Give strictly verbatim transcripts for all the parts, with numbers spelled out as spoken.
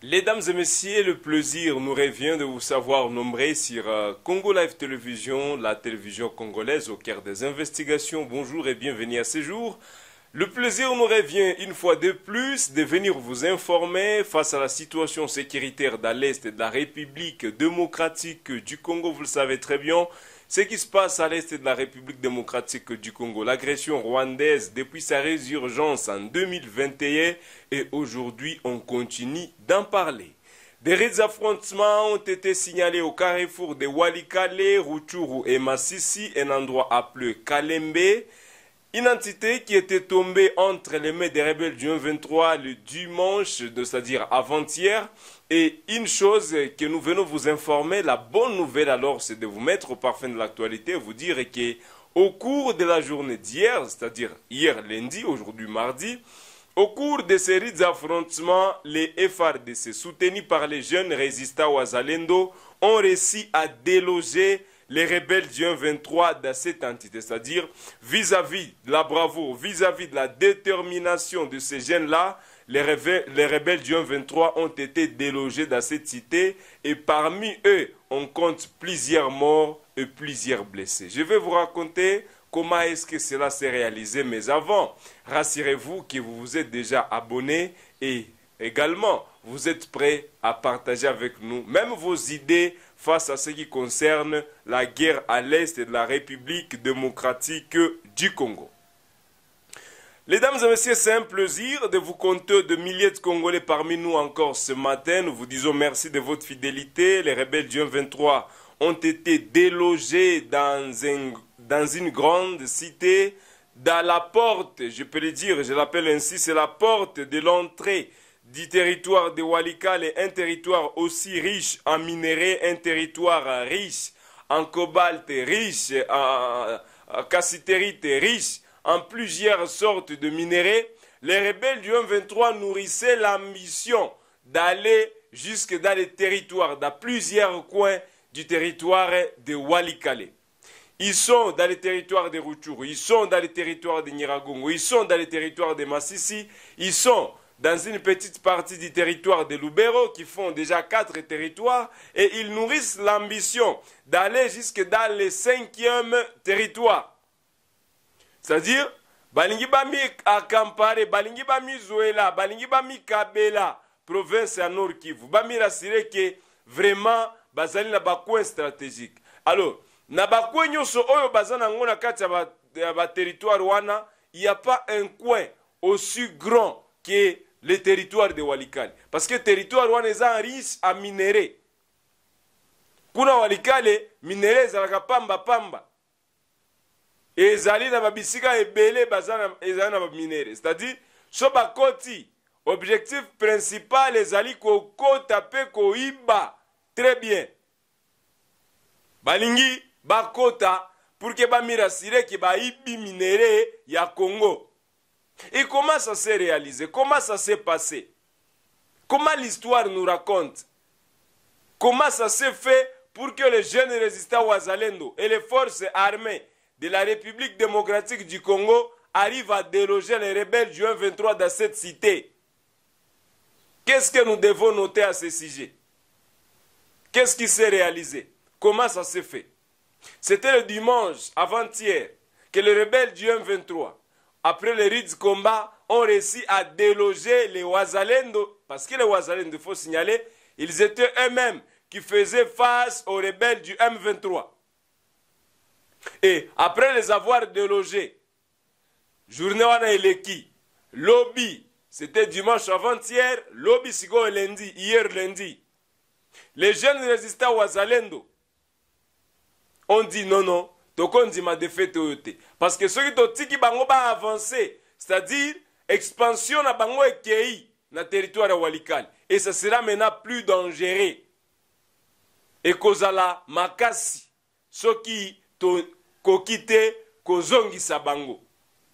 Mesdames et messieurs, le plaisir nous revient de vous savoir nombreux sur euh, Congo Live Télévision, la télévision congolaise au cœur des investigations. Bonjour et bienvenue à ce jour. Le plaisir nous revient une fois de plus de venir vous informer face à la situation sécuritaire dans l'Est de la République démocratique du Congo. Vous le savez très bien, ce qui se passe à l'Est de la République démocratique du Congo. L'agression rwandaise depuis sa résurgence en deux mille vingt et un et aujourd'hui on continue d'en parler. Des raids affrontements ont été signalés au carrefour de Walikale, Rutshuru et Masisi, un endroit appelé Kalembe. Une entité qui était tombée entre les mains des rebelles du un vingt-trois le dimanche, c'est-à-dire avant-hier. Et une chose que nous venons vous informer, la bonne nouvelle alors, c'est de vous mettre au parfum de l'actualité, vous dire que au cours de la journée d'hier, c'est-à-dire hier lundi, aujourd'hui mardi, au cours de ces raids affrontements, les F R D C, soutenus par les jeunes résistants Wazalendo, ont réussi à déloger les rebelles du un vingt-trois dans cette entité, c'est-à-dire vis-à-vis de la bravoure, vis-à-vis de la détermination de ces jeunes-là, les, les rebelles du un vingt-trois ont été délogés dans cette cité et parmi eux, on compte plusieurs morts et plusieurs blessés. Je vais vous raconter comment est-ce que cela s'est réalisé, mais avant, rassurez-vous que vous vous êtes déjà abonné et également, vous êtes prêts à partager avec nous même vos idées face à ce qui concerne la guerre à l'Est de la République démocratique du Congo. Mesdames et messieurs, c'est un plaisir de vous compter de milliers de Congolais parmi nous encore ce matin. Nous vous disons merci de votre fidélité. Les rebelles du un vingt-trois ont été délogés dans, un, dans une grande cité, dans la porte, je peux le dire, je l'appelle ainsi, c'est la porte de l'entrée du territoire de Walikale, un territoire aussi riche en minéraux, un territoire riche en cobalt, riche en, en cassiterite, riche en plusieurs sortes de minéraux. Les rebelles du un vingt-trois nourrissaient l'ambition d'aller jusque dans les territoires, dans plusieurs coins du territoire de Walikale. Ils sont dans les territoires de Rutshuru, ils sont dans les territoires de Nyiragongo, ils sont dans les territoires de Masisi, ils sont dans une petite partie du territoire de Lubero, qui font déjà quatre territoires, et ils nourrissent l'ambition d'aller jusque dans le cinquième territoire. C'est-à-dire, Balingi Bami Akampare, Balingi Bami Zoela, Balingi Bami Kabela, province à Nord Kivu, Bami rassure que vraiment, bazali na bakouin stratégique. Alors, na bakouin nyoso oyo bazana ngona kati ya ba territoire wana, il n'y a pas un coin aussi grand que le territoire de Walikale. Parce que le territoire wana est riche en minéraux. Kuna Walikale, minéraux ezalaka pamba pamba. Et ezali na babisika ebele bazana ezali na minéraux. C'est-à-dire, so bakoti, objectif principal ezali ko kota pe ko iba. Très bien. Balingi bakota pour que ba mirasire ki ba ibi minéraux ya Congo. Et comment ça s'est réalisé? Comment ça s'est passé? Comment l'histoire nous raconte? Comment ça s'est fait pour que les jeunes résistants Wazalendo et les forces armées de la République démocratique du Congo arrivent à déloger les rebelles du un vingt-trois dans cette cité? Qu'est-ce que nous devons noter à ce sujet? Qu'est-ce qui s'est réalisé? Comment ça s'est fait? C'était le dimanche, avant-hier, que les rebelles du un vingt-trois, après les raids de combat, ont réussi à déloger les Wazalendo, parce que les Wazalendo, il faut signaler, ils étaient eux-mêmes qui faisaient face aux rebelles du M vingt-trois. Et après les avoir délogés, journée wana eleki, lobby, c'était dimanche avant-hier, lobby sigo lundi, hier lundi. Les jeunes résistants Wazalendo ont dit non, non, tokondi ma défaite oyote. Parce que ceux qui ont dit bango ba avancer, c'est-à-dire expansion na bango ekei na territoire de Walikale. Et ça sera maintenant plus dangereux. Et kozala makasi, ceux qui to kokite kozongi sa bango.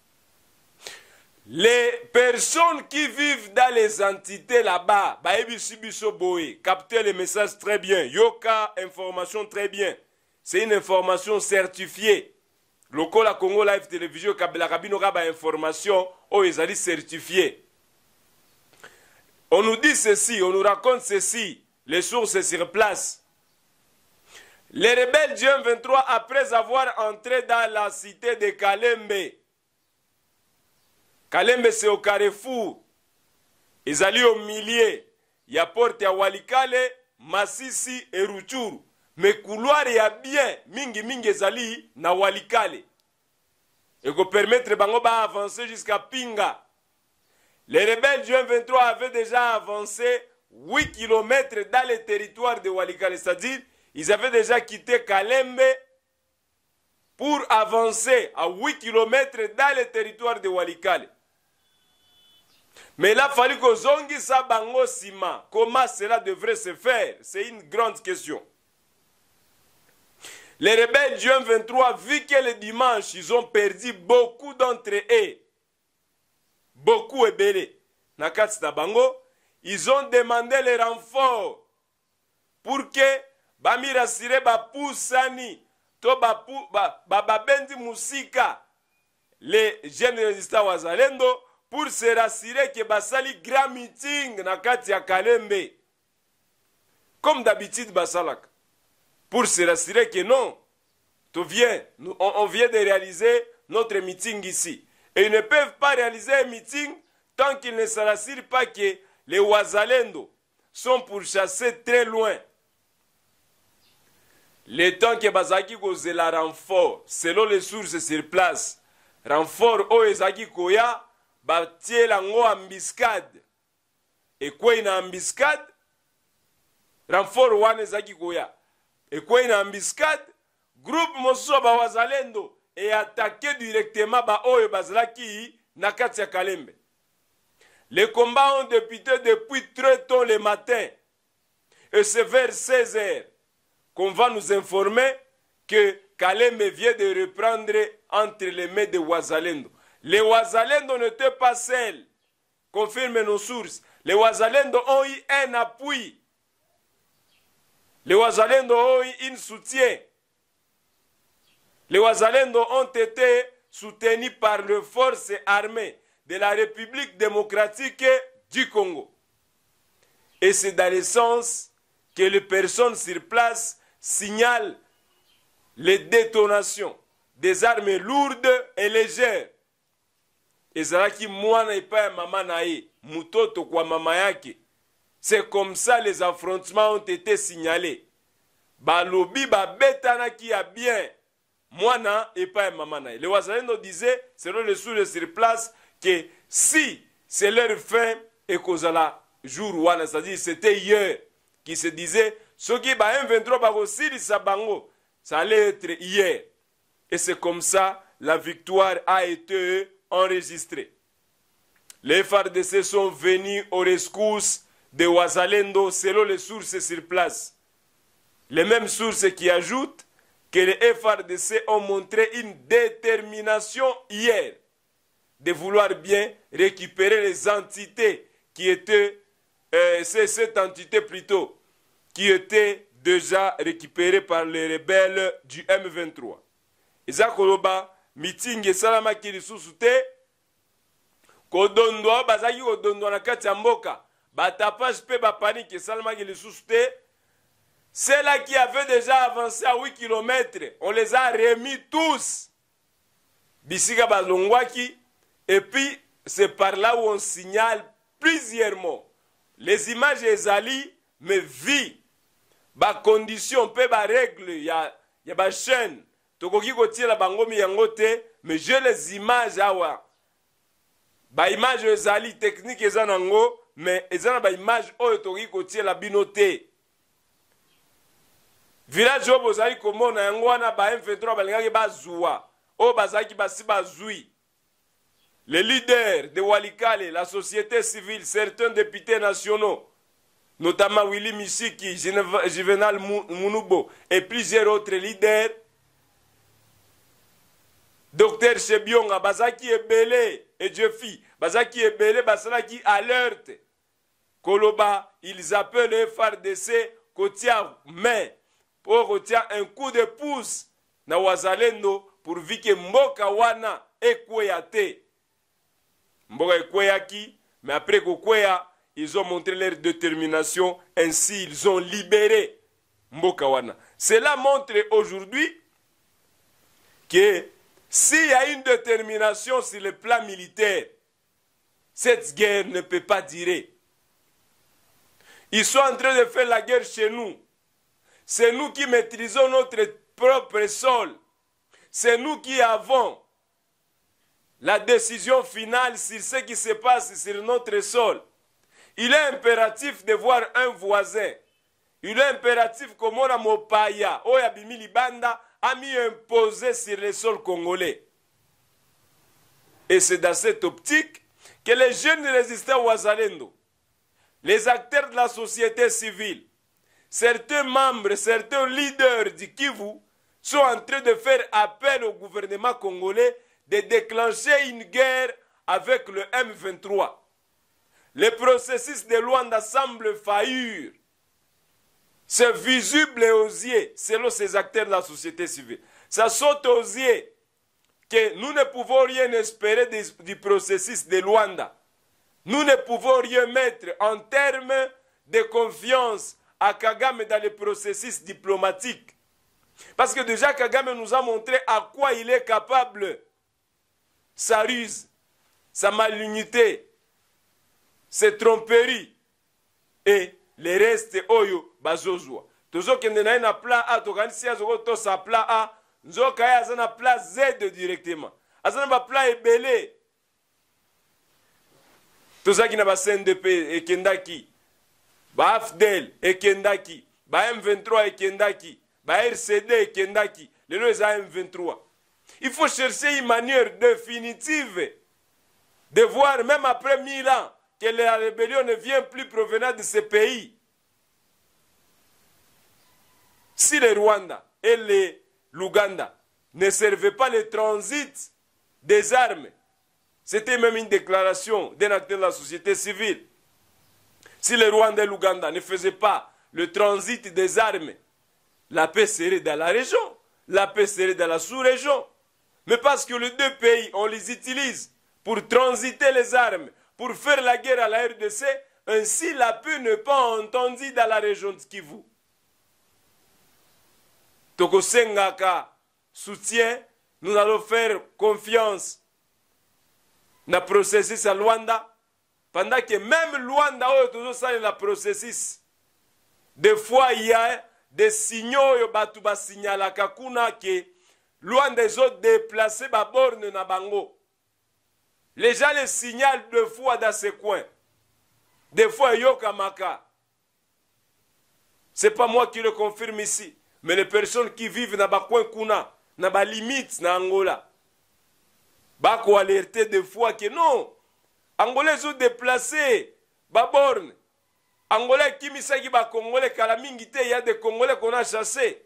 Les personnes qui vivent dans les entités là-bas, captez les messages très bien. Yoka, information très bien. C'est une information certifiée. Lokola Congo Live Télévision, Kabila Kabino Raba information, oh, ils allaient certifier. On nous dit ceci, on nous raconte ceci, les sources sur place. Les rebelles du M vingt-trois, après avoir entré dans la cité de Kalembe, Kalembe c'est au carrefour, ils allaient au milieu, il y a porte à Walikale, Masisi et Ruchuru. Mais couloir y a bien, mingi mingi ezali na Walikale. Et qu'on permettre bango ba avancer jusqu'à Pinga. Les rebelles du M vingt-trois avaient déjà avancé huit kilomètres dans le territoire de Walikale, c'est-à-dire ils avaient déjà quitté Kalembe pour avancer à huit kilomètres dans le territoire de Walikale. Mais là, il fallait que Zongi Sabango Sima. Comment cela devrait se faire? C'est une grande question. Les rebelles du M vingt-trois, vu que le dimanche, ils ont perdu beaucoup d'entre eux, beaucoup ébélés, Nakats Tabango, ils ont demandé les renforts pour que Bamira Sire Bapoussani, to Babendi Musika, les jeunes résistants Wazalendo, pour se rassurer que Basali grand meeting Nakati ya Kalembe. Comme d'habitude Basalak. Pour se rassurer que non, tu viens, nous, on, on vient de réaliser notre meeting ici. Et ils ne peuvent pas réaliser un meeting tant qu'ils ne se rassurent pas que les Wazalendo sont pourchassés très loin. Le temps que Bazaki cause la renfort, selon les sources sur place, renfort o ezaki koya, batie lango embuscade. Et quoi une embuscade? Renfort wane ezaki koya. Et quoi une embuscade? Groupe mosusu ba Wazalendo et attaqué directement ba oyo bazalaki na kati ya Kalembe. Les combats ont débuté depuis très tôt le matin. Et c'est vers seize heures qu'on va nous informer que Kalembe vient de reprendre entre les mains de Wazalendo. Les Wazalendo n'étaient pas seuls, confirment nos sources. Les Wazalendo ont eu un appui. Les Wazalendo ont eu un soutien. Les Wazalendo ont été soutenus par les forces armées de la République démocratique du Congo. Et c'est dans le sens que les personnes sur place signalent les détonations des armes lourdes et légères. Ezalaki mwana epa mama nae, mutoto kwa mama yake. C'est comme ça les affrontements ont été signalés. Balobi ba betanaki ya bien. Mwana epa mama nae. Les Wazalendo disaient, selon les sources sur place, que si c'est leur fin et kozala jour wana, c'est-à-dire c'était hier, qui se disait, ce qui ba M vingt-trois ba osili sa bango, ça allait être hier. Et c'est comme ça la victoire a été enregistrée. Les F A R D C sont venus aux rescousse de Wazalendo selon les sources sur place. Les mêmes sources qui ajoutent que les F A R D C ont montré une détermination hier de vouloir bien récupérer les entités qui étaient, euh, c'est cette entité plutôt, qui était déjà récupérée par les rebelles du M vingt-trois. Eza koloba meeting esalama ki lisusu te kodondwa bazaki kodondwa na kati ya mboka batapage pe ba panique esalama ki lisusu te. Ceux-là qui avaient déjà avancé à huit kilomètres, on les a remis tous. Bisika balongwaki. Et puis, c'est par là où on signale plusieurs mots. Les images ezali, mais vie. Ba condition, pe ba règle, il y a, y a ba chaîne. Tokoki kotiela bango mi yangote, mais j'ai les images awa. Ba image ezali technique ezanango, mais ezana ba image oyo tokoki kotiela binote. Village oyo bozali komona yango wana ba M vingt-trois balingaki bazwa. Oyo bazalaki basi bazwi. Les leaders de Walikale, la société civile, certains députés nationaux, notamment Willy Mishiki, Juvenal Munubo et plusieurs autres leaders, Docteur Chebionga, Bazaki Ebele et Jeffy, Bazaki Ebele, Basalaki alerte, Koloba, ils appellent le F A R D C, Kotia main, pour Kotia un coup de pouce, na Wazalendo, pour vike Mboka Wana, Ekweyate. Mboka ekweyaki, mais après kokweya, ils ont montré leur détermination, ainsi ils ont libéré Mbokawana. Cela montre aujourd'hui que s'il y a une détermination sur le plan militaire, cette guerre ne peut pas durer. Ils sont en train de faire la guerre chez nous. C'est nous qui maîtrisons notre propre sol. C'est nous qui avons la décision finale sur ce qui se passe sur notre sol. Il est impératif de voir un voisin. Il est impératif que mon mopaya, Oyabimi Libanda, a mis imposé sur le sol congolais. Et c'est dans cette optique que les jeunes résistants Ouazalendo, les acteurs de la société civile, certains membres, certains leaders du Kivu sont en train de faire appel au gouvernement congolais de déclencher une guerre avec le M vingt-trois. Le processus de Luanda semble faillir. C'est visible aux yeux, selon ces acteurs de la société civile. Ça saute aux yeux que nous ne pouvons rien espérer du, du processus de Luanda. Nous ne pouvons rien mettre en termes de confiance à Kagame dans le processus diplomatique. Parce que déjà Kagame nous a montré à quoi il est capable. Sa ruse, sa malignité, ses tromperies et les restes oyo bazozwa. Tozo kende na na plan A, tokanisi azoko to sa plan A, nzoka ya azana plan Z directement. Azana ba plan ebele. Toza ki na ba C N D P ekendaki, ba A F D L ekendaki, ba M vingt-trois ekendaki, ba R C D ekendaki, lelo eza M vingt-trois. Il faut chercher une manière définitive de voir, même après mille ans, que la rébellion ne vient plus provenant de ce pays. Si le Rwanda et l'Ouganda ne servaient pas le transit des armes, c'était même une déclaration d'un acteur de la société civile. Si le Rwanda et l'Ouganda ne faisaient pas le transit des armes, la paix serait dans la région, la paix serait dans la sous-région. Mais parce que les deux pays, on les utilise pour transiter les armes, pour faire la guerre à la R D C, ainsi la paix n'est pas entendue dans la région de Kivu. Toko Sengaka soutient, nous allons faire confiance dans le processus à Luanda, pendant que même Luanda, ça le processus. Des fois, il y a des signaux, il y a des signaux que Luanda des autres déplacés ba borne na bango. Les gens les signalent deux fois dans ce coin. Des fois, Yokamaka. Ce n'est pas moi qui le confirme ici. Mais les personnes qui vivent dans le coin Kuna, dans la limite na Angola, bako alerter des fois que non, Angolais sont déplacés, ba borne. Angolais qui misaki ba Congolais kalamingite, il y a des Congolais qu'on a chassés.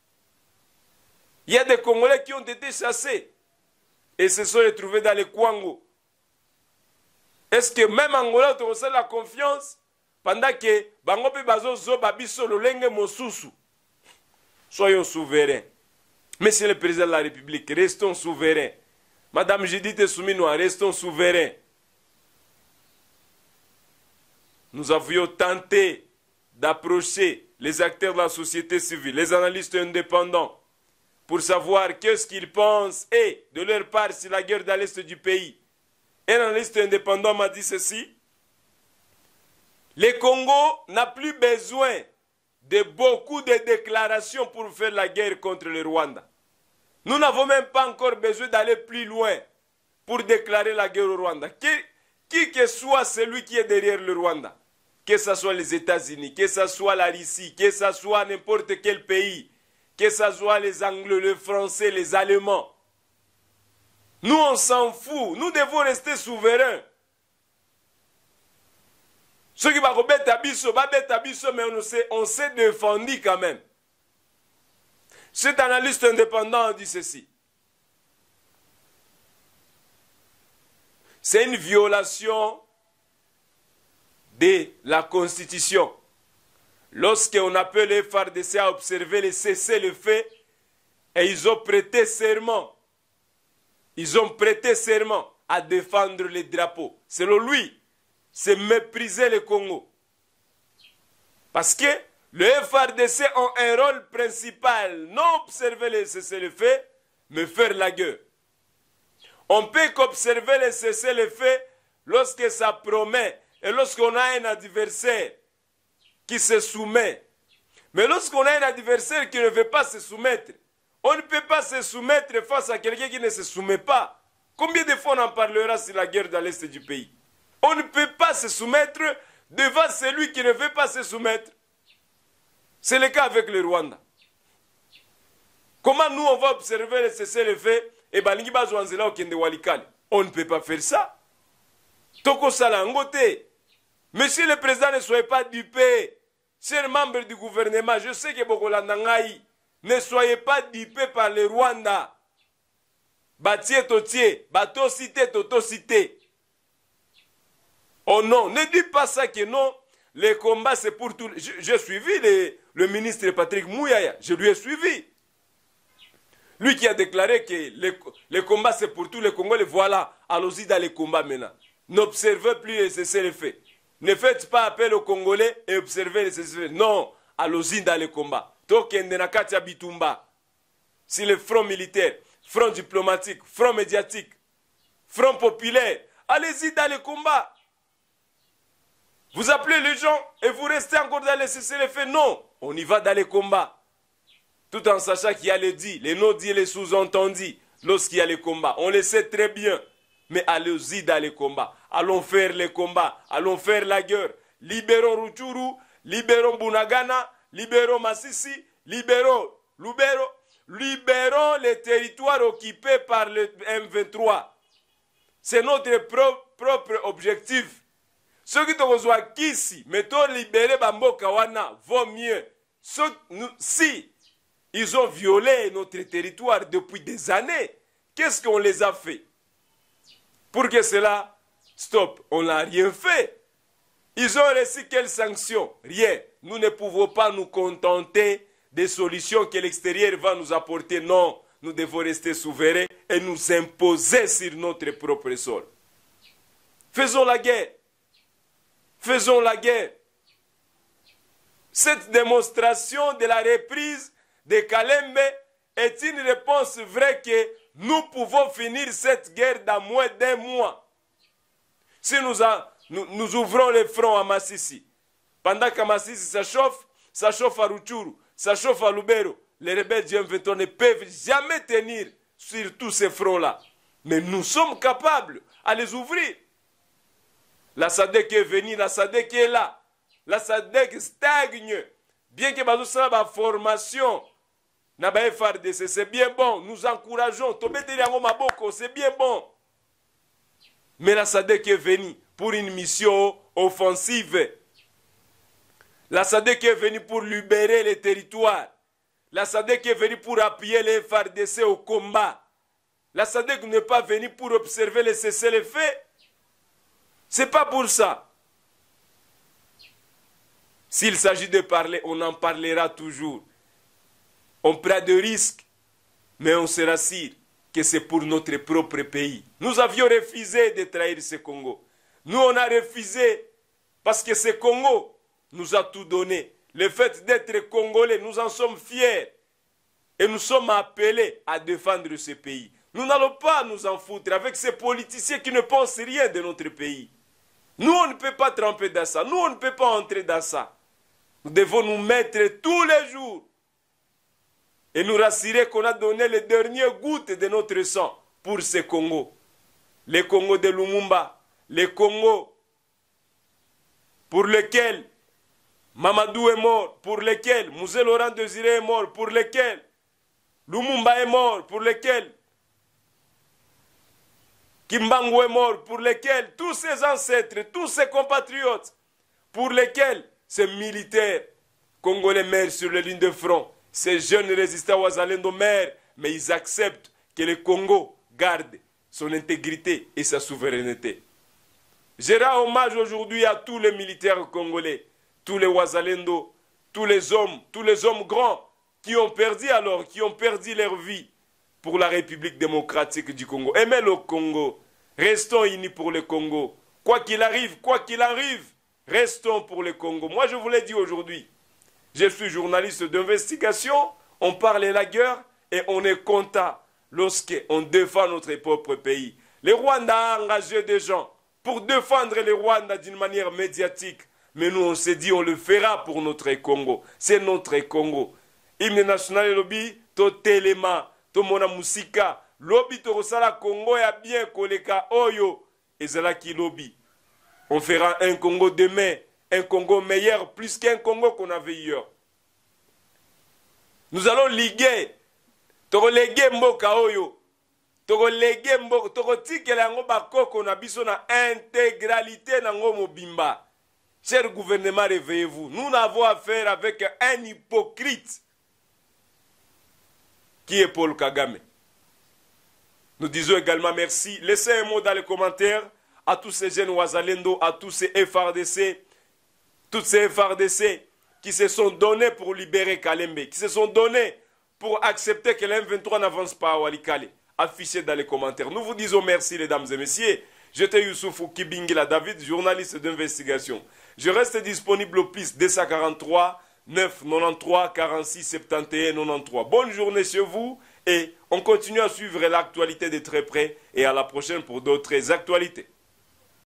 Il y a des Congolais qui ont été chassés et se sont retrouvés dans les Kwango. Est-ce que même Angola te reçoit la confiance pendant que Bangope Bazo Zo Babiso Lolenge Mosusu? Soyons souverains. Monsieur le Président de la République, restons souverains. Madame Judith Souminoa, restons souverains. Nous avions tenté d'approcher les acteurs de la société civile, les analystes indépendants, pour savoir qu'est-ce qu'ils pensent et de leur part sur la guerre dans l'est du pays. Un analyste indépendant m'a dit ceci: le Congo n'a plus besoin de beaucoup de déclarations pour faire la guerre contre le Rwanda. Nous n'avons même pas encore besoin d'aller plus loin pour déclarer la guerre au Rwanda. Qui, qui que soit celui qui est derrière le Rwanda, que ce soit les États-Unis, que ce soit la Russie, que ce soit n'importe quel pays, que ce soit les Anglais, les Français, les Allemands. Nous, on s'en fout. Nous devons rester souverains. Ceux qui vont mettre à biso, mettre à biso, mais on s'est, on s'est défendu quand même. Cet analyste indépendant dit ceci: c'est une violation de la Constitution. Lorsqu'on appelle les F A R D C à observer les cessez-le-feu, et ils ont prêté serment, ils ont prêté serment à défendre les drapeaux. Selon lui, c'est mépriser le Congo. Parce que le F A R D C a un rôle principal, non observer les cessez-le-feu, mais faire la guerre. On peut qu'observer les cessez-le-feu lorsque ça promet et lorsqu'on a un adversaire qui se soumet. Mais lorsqu'on a un adversaire qui ne veut pas se soumettre, on ne peut pas se soumettre face à quelqu'un qui ne se soumet pas. Combien de fois on en parlera sur la guerre dans l'est du pays? On ne peut pas se soumettre devant celui qui ne veut pas se soumettre. C'est le cas avec le Rwanda. Comment nous on va observer le cessez-le-feu et balingi bazwanzela okende walikale? On ne peut pas faire ça. Toko salangote. Monsieur le Président, ne soyez pas dupé. Chers membres du gouvernement, je sais que Bokolandangaï, ne soyez pas dupés par le Rwanda. Batie totie, bato cité, toto cité. Oh non, ne dis pas ça que non. Les combats, c'est pour tout. J'ai suivi les, le ministre Patrick Mouyaya. Je lui ai suivi. Lui qui a déclaré que les, les combats, c'est pour tous les Congolais. Voilà, allons-y dans les combats maintenant. N'observez plus les cessez-le-feu. Ne faites pas appel aux Congolais et observez les cessez-le-feu. Non, allons-y dans les combats. Tokende na kati ya bitumba. Si le front militaire, front diplomatique, front médiatique, front populaire, allez-y dans les combats. Vous appelez les gens et vous restez encore dans les cessez-le-feu. Non, on y va dans les combats. Tout en sachant qu'il y a les dits, les non-dits et les sous-entendus lorsqu'il y a les combats. On le sait très bien. Mais allez-y dans les combats. Allons faire les combats. Allons faire la guerre. Libérons Rutshuru, libérons Bunagana, libérons Masisi, libérons Lubero, libérons les territoires occupés par le M vingt-trois. C'est notre pro propre objectif. Ceux qui ont besoin qu'ici, mettons libérer Bamboka Wana, vaut mieux. Ceux, nous, si ils ont violé notre territoire depuis des années, qu'est-ce qu'on les a fait? Pour que cela, stop, on n'a rien fait. Ils ont reçu quelles sanctions? Rien. Nous ne pouvons pas nous contenter des solutions que l'extérieur va nous apporter. Non, nous devons rester souverains et nous imposer sur notre propre sol. Faisons la guerre. Faisons la guerre. Cette démonstration de la reprise de Kalembe est une réponse vraie que nous pouvons finir cette guerre dans moins d'un mois. Si nous, a, nous, nous ouvrons les fronts à Masisi, pendant qu'à Masisi ça chauffe, ça chauffe à Rutshuru, ça chauffe à Lubero, les rebelles du M vingt-trois ne peuvent jamais tenir sur tous ces fronts-là. Mais nous sommes capables à les ouvrir. La S A D C est venue, la S A D C est là. La S A D C stagne. Bien que nous sommes en formation, F A R D C, c'est bien bon. Nous encourageons. C'est bien bon. Mais la S A D C est venue pour une mission offensive. La S A D C est venue pour libérer les territoires. La S A D C est venue pour appuyer les F A R D C au combat. La S A D C n'est pas venue pour observer les cessez-le-feu. C'est pas pour ça. S'il s'agit de parler, on en parlera toujours. On prend des risques, mais on se rassure que c'est pour notre propre pays. Nous avions refusé de trahir ce Congo. Nous, on a refusé parce que ce Congo nous a tout donné. Le fait d'être Congolais, nous en sommes fiers. Et nous sommes appelés à défendre ce pays. Nous n'allons pas nous en foutre avec ces politiciens qui ne pensent rien de notre pays. Nous, on ne peut pas tremper dans ça. Nous, on ne peut pas entrer dans ça. Nous devons nous mettre tous les jours et nous rassurer qu'on a donné les dernières gouttes de notre sang pour ce Congo. Les Congos de Lumumba, les Congos pour lesquels Mamadou est mort, pour lesquels Mouzé Laurent Désiré est mort, pour lesquels Lumumba est mort, pour lesquels Kimbangu est mort, pour lesquels tous ses ancêtres, tous ses compatriotes, pour lesquels ces militaires congolais meurent sur les lignes de front, ces jeunes résistants Wazalendo meurent, mais ils acceptent que le Congo garde son intégrité et sa souveraineté. Je rends hommage aujourd'hui à tous les militaires congolais, tous les Wazalendo, tous les hommes, tous les hommes grands qui ont perdu alors, qui ont perdu leur vie pour la République démocratique du Congo. Aimez le Congo. Restons unis pour le Congo. Quoi qu'il arrive, quoi qu'il arrive, restons pour le Congo. Moi, je vous l'ai dit aujourd'hui, je suis journaliste d'investigation, on parle la guerre et on est content lorsqu'on défend notre propre pays. Le Rwanda a engagé des gens pour défendre le Rwanda d'une manière médiatique. Mais nous, on s'est dit, on le fera pour notre Congo. C'est notre Congo. Hymne national lobby, to telema, to mona musika, lobby to rosala Congo ya bien koleka oyo, ezalaki lobby. On fera un Congo demain, un Congo meilleur, plus qu'un Congo qu'on avait hier. Nous allons liguer, to léguer mboka oyo, to léguer mboka, to tikela ngo bakoko na biso na intégralité na ngo mobimba. Cher gouvernement, réveillez-vous. Nous n'avons affaire avec un hypocrite qui est Paul Kagame. Nous disons également merci. Laissez un mot dans les commentaires à tous ces jeunes Ouazalendo, à tous ces F R D C, toutes ces F R D C qui se sont donnés pour libérer Kalembe, qui se sont donnés pour accepter que l'M vingt-trois n'avance pas à Walikale. Affichez dans les commentaires. Nous vous disons merci, mesdames et messieurs. J'étais Youssoufou Kibingila David, journaliste d'investigation. Je reste disponible au plus deux cent quarante-trois, neuf cent quatre-vingt-treize, quarante-six, soixante et un, quatre-vingt-treize. Bonne journée chez vous et on continue à suivre l'actualité de très près et à la prochaine pour d'autres actualités.